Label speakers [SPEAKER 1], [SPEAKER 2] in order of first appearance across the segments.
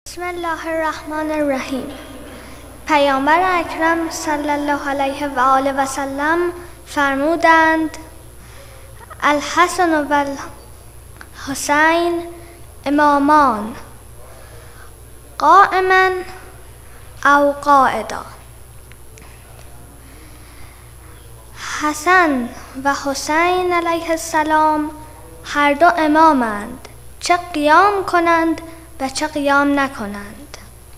[SPEAKER 1] بسم الله الرحمن الرحیم. پیامبر اکرم صلی الله علیه و آله و سلم فرمودند الحسن و الحسین امامان قائما او قاعدا. حسن و حسین علیه السلام هر دو امامند، چه قیام کنند و چه قیام نکنند.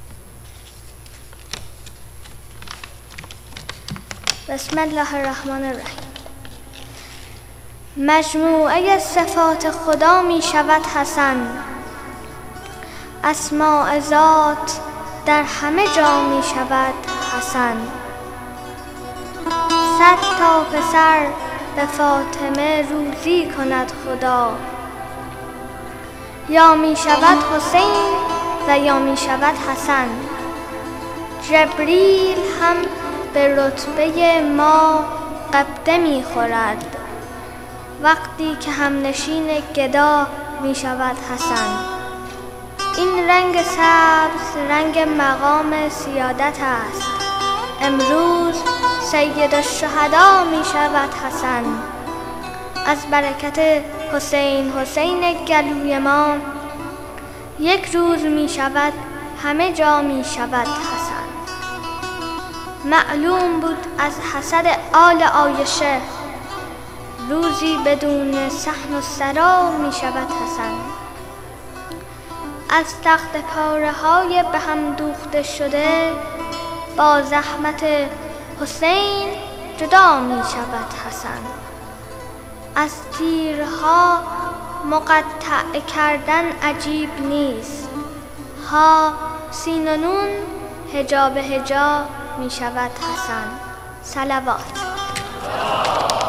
[SPEAKER 1] بسم الله الرحمن الرحیم. مجموعه صفات خدا می شود حسن، اسماء ذات در همه جا می شود حسن. 100 تا پسر به فاطمه روزی کند خدا، یا می شود حسین و یا می شود حسن. جبریل هم به رتبه ما قبطه می خورد، وقتی که همنشین گدا می شود حسن. این رنگ سبز رنگ مقام سیادت است، امروز سید الشهدا می شود حسن. از برکت حسین گلوی ما یک روز می شود همه جا می شود حسن. معلوم بود از حسد آل عایشه، روزی بدون صحن و سرا می شود حسن. از تخت پاره های به هم دوخته شده با زحمت حسین جدا می شود حسن. از تیرها مقطع کردن عجیب نیست، ها سین و نون هجا به هجا می شود حسن. صلوات.